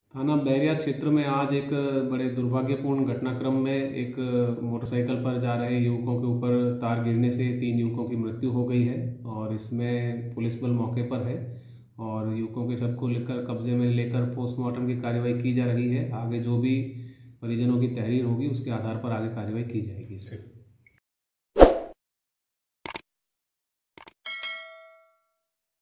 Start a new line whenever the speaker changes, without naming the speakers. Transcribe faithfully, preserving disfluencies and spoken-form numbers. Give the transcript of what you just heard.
थाना बैरिया क्षेत्र में आज एक बड़े दुर्भाग्यपूर्ण घटनाक्रम में एक मोटरसाइकिल पर जा रहे युवकों के ऊपर तार गिरने से तीन युवकों की मृत्यु हो गई है और इसमें पुलिस बल मौके पर है और युवकों के शव को लेकर कब्जे में लेकर पोस्टमार्टम की कार्रवाई की जा रही है। आगे जो भी परिजनों की तहरीर होगी उसके आधार पर आगे कार्रवाई की जाएगी।